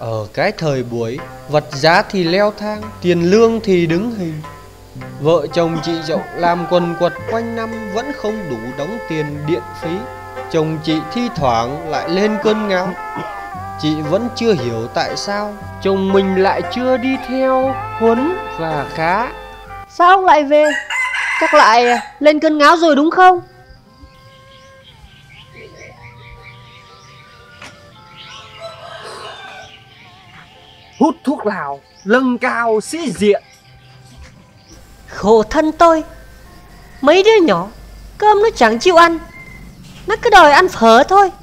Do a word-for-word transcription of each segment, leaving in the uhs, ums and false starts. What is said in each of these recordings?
Ở cái thời buổi vật giá thì leo thang, tiền lương thì đứng hình, vợ chồng chị Dậu làm quần quật quanh năm vẫn không đủ đóng tiền điện phí. Chồng chị thi thoảng lại lên cơn ngáo. Chị vẫn chưa hiểu tại sao chồng mình lại chưa đi theo Huấn và Khá. Sao ông lại về? Chắc lại lên cơn ngáo rồi đúng không? Hút thuốc lào nâng cao sĩ diện. Khổ thân tôi. Mấy đứa nhỏ cơm nó chẳng chịu ăn, nó cứ đòi ăn phở thôi.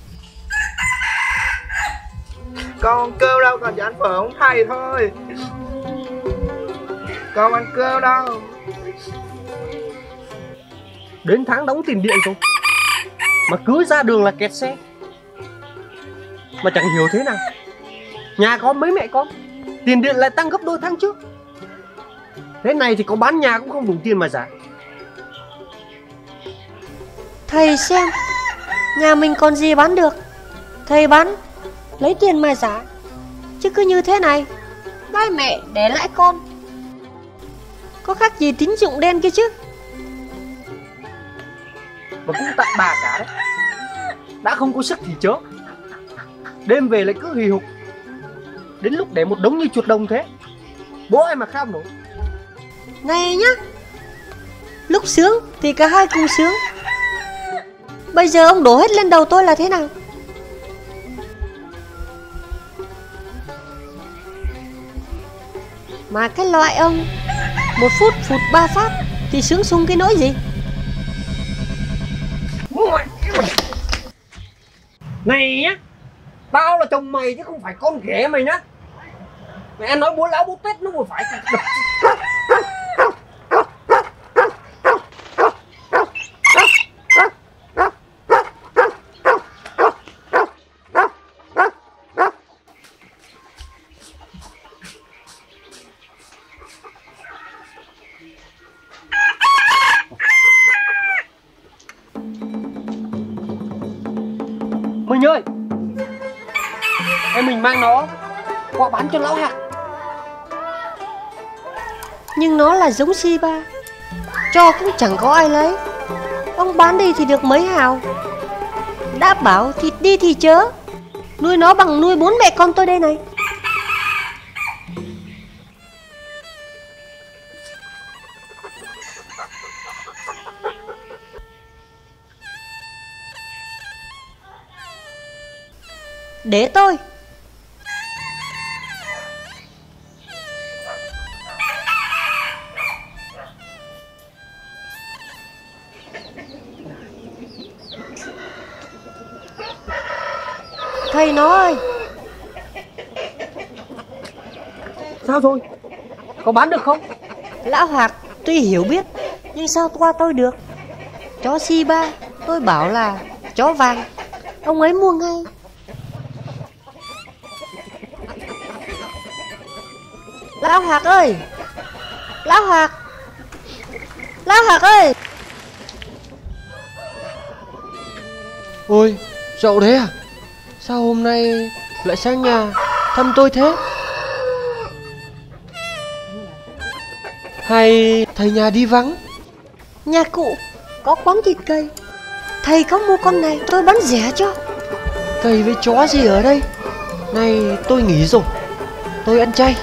Con cơm đâu còn chỉ ăn phở không thầy thôi. Con ăn cơm đâu. Đến tháng đóng tiền điện rồi mà cứ ra đường là kẹt xe. Mà chẳng hiểu thế nào, nhà có mấy mẹ con, tiền điện lại tăng gấp đôi tháng trước. Thế này thì có bán nhà cũng không đủ tiền mà trả. Thầy xem, nhà mình còn gì bán được, thầy bán lấy tiền mà trả. Chứ cứ như thế này, hai mẹ để lại con, có khác gì tín dụng đen kia chứ. Mà cũng tại bà cả đấy, đã không có sức thì chớ, đêm về lại cứ hì hục, đến lúc để một đống như chuột đồng thế, bố ai mà kham nổi. Này nhá, lúc sướng thì cả hai cùng sướng, bây giờ ông đổ hết lên đầu tôi là thế nào? Mà cái loại ông một phút phụt ba phát thì sướng sung cái nỗi gì? Này nhá, tao là chồng mày chứ không phải con ghẻ mày nhá. Mẹ nói bố lão bố tết nó vừa phải. Mình ơi, em mình mang nó qua bán cho lão Hạc. Nhưng nó là giống Shiba, cho cũng chẳng có ai lấy. Ông bán đi thì được mấy hào. Đã bảo thịt đi thì chớ, nuôi nó bằng nuôi bốn mẹ con tôi đây này. Để tôi. Thầy nó ơi. Sao rồi? Có bán được không? Lão Hoạt tuy hiểu biết, nhưng sao qua tôi được. Chó Shiba tôi bảo là chó vàng, ông ấy mua ngay. Lão Hoạt ơi, Lão Hoạt, Lão Hoạt ơi. Ôi, Dậu đấy à? Sao hôm nay lại sang nhà thăm tôi thế? Hay thầy nhà đi vắng? Nhà cụ có quán thịt cây, thầy có mua con này tôi bán rẻ cho. Cây với chó gì ở đây? Này tôi nghỉ rồi, tôi ăn chay.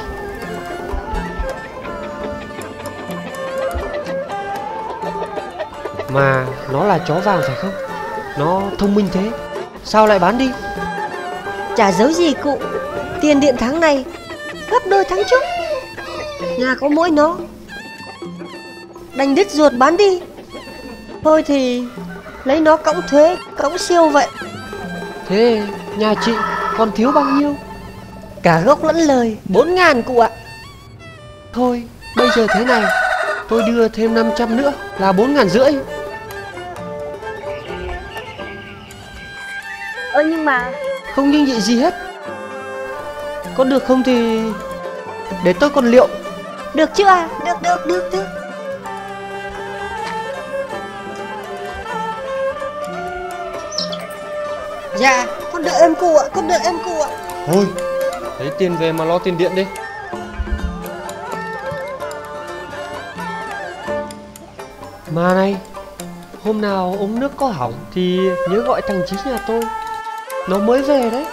Mà nó là chó vàng phải không? Nó thông minh thế, sao lại bán đi? Chả giấu gì cụ, tiền điện tháng này gấp đôi tháng trước. Nhà có mỗi nó, đành đứt ruột bán đi. Thôi thì lấy nó cõng thuế, cõng siêu vậy. Thế nhà chị còn thiếu bao nhiêu? Cả gốc lẫn lời bốn ngàn cụ ạ. Thôi bây giờ thế này, tôi đưa thêm năm trăm nữa là bốn ngàn rưỡi. Ơ nhưng mà không nhưng gì gì hết. Có được không thì để tôi còn liệu. Được chứ à? Được được được được. Dạ con đợi em cụ ạ, con đợi em cụ ạ. Thôi Lấy tiền về mà lo tiền điện đi. Mà này, hôm nào ống nước có hỏng thì nhớ gọi thằng Chí nhà tôi, nó mới về đấy.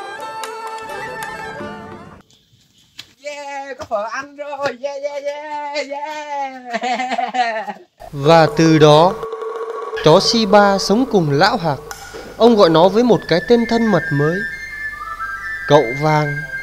Yeah, có phở ăn rồi. Yeah, yeah, yeah, yeah. Và từ đó, chó Shiba sống cùng lão Hạc. Ông gọi nó với một cái tên thân mật mới, cậu Vàng.